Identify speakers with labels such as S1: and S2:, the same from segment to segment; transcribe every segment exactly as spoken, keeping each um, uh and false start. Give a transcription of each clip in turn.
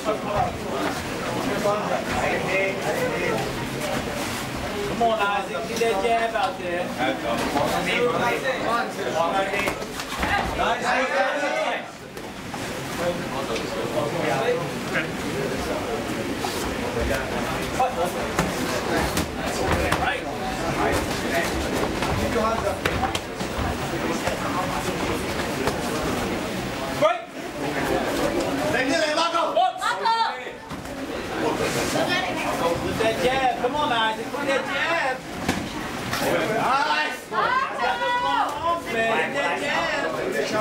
S1: Come on, Isaac, get that jab out there. With that jab, come on, Isaac, with that jab. Nice. Man, that jab. That's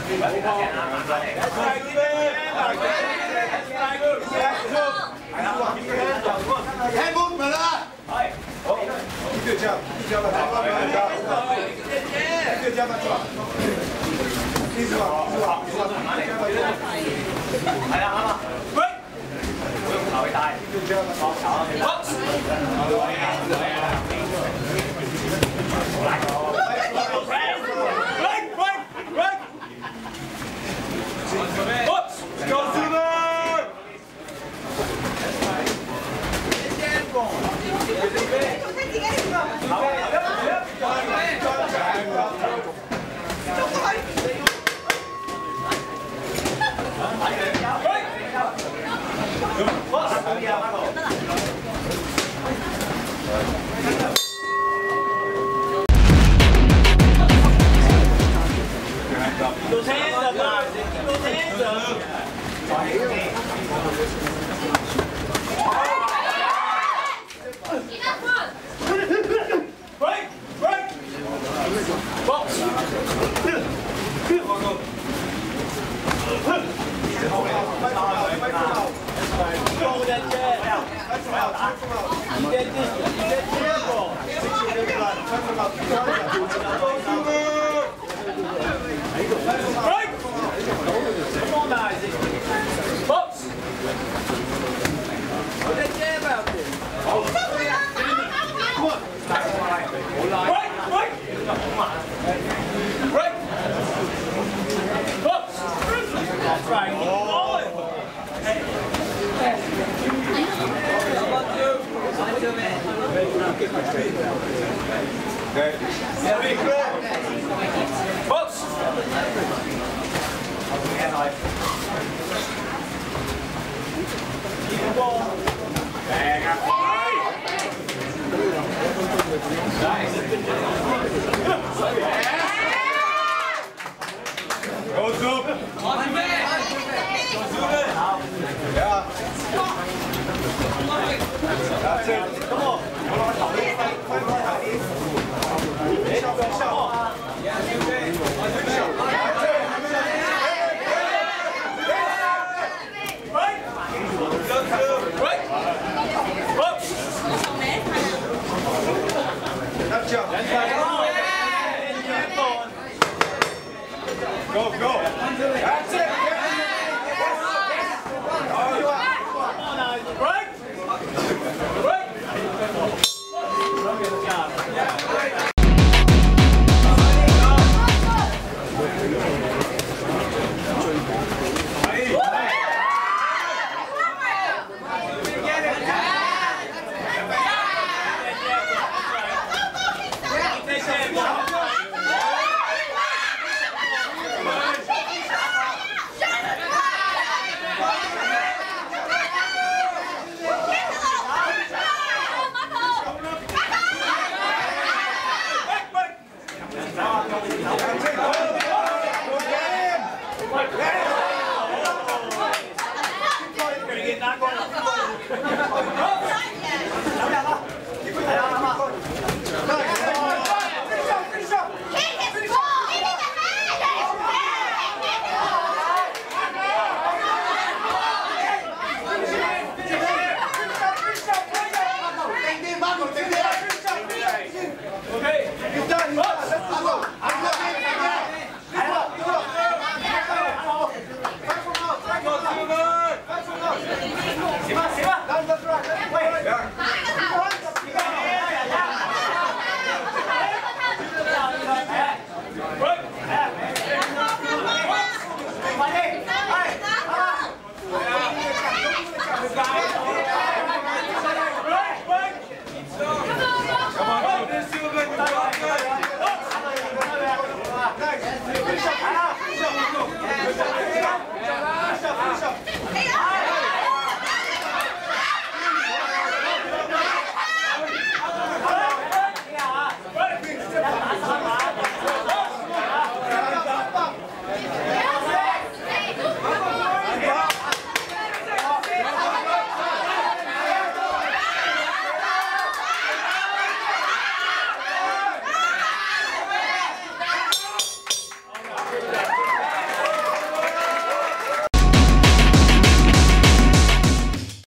S1: right, get that jab out there. That's right, get that jab. Hand move, brother. Good job. Good job. Get that jab. Good job. Easy one. Great. Good job. Go Zubin! Those hands up, guys. Keep those hands up. Break! Break! Box! Go with that jab. You get this. You get jab ball. Break! Come on, Isaac. Box! Put that jab out there. Come on. Break! Break! Break! Box! That's right. Keep going. Box! Keep the ball. Bang up. Nice. Go Zubin. Go Zubin. Yeah. That's it. Come on. Come on. Go, go. That's it. Right? Right? Good job.